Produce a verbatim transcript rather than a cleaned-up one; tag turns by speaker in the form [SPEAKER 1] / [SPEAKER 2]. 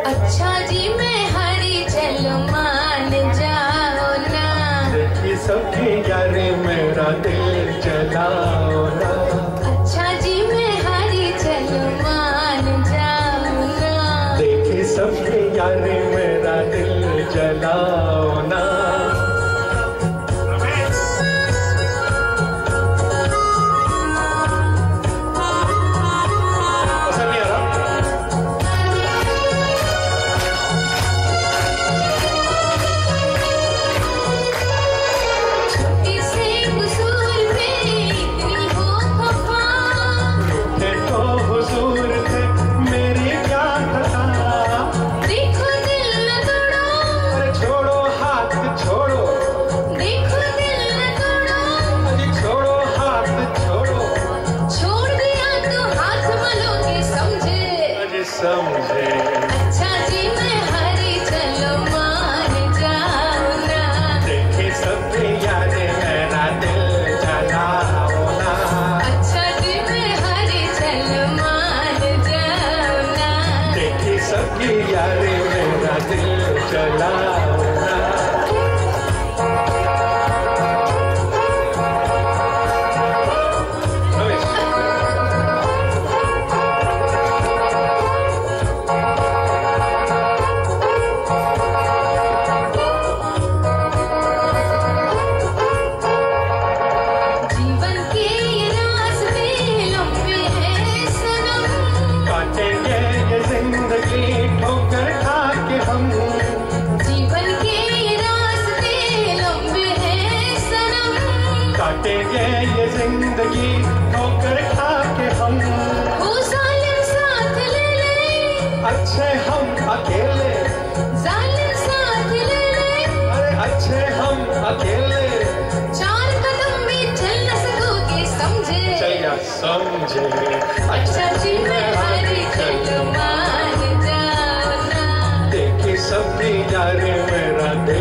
[SPEAKER 1] अच्छा जी मैं हरी चलो मान जाओ ना।
[SPEAKER 2] देखी सबकी यारी मेरा दिल जलाओ ना।
[SPEAKER 1] अच्छा जी मैं हरी चलो मान जाओ ना।
[SPEAKER 2] देखी सबकी यारी मेरा दिल जलाओ ना। समझे
[SPEAKER 1] अच्छा जी मैं हरी चलो मान जाओ ना।
[SPEAKER 2] देखी सबकी यारी मेरा दिल जलाओ ना।
[SPEAKER 1] अच्छा जी मैं हरी चलो मान जाओ ना।
[SPEAKER 2] देखी सबकी यारी मेरा दिल जलाओ ना। ठोकर खा के हम
[SPEAKER 1] जीवन के रास्ते लंबे हैं सनम।
[SPEAKER 2] काटेंगे ये जिंदगी ठोकर खा के हम।
[SPEAKER 1] वो जालिम साथ ले ले
[SPEAKER 2] अच्छे हम अकेले।
[SPEAKER 1] जालिम साथ ले ले
[SPEAKER 2] अरे अच्छे हम अकेले।
[SPEAKER 1] चार कदम में चल न सकोगे समझे।
[SPEAKER 2] चलिए समझे।
[SPEAKER 1] अच्छा जी मैं हरी चलो मान जाओ ना।
[SPEAKER 2] देखी सबकी यारी मेरा दिल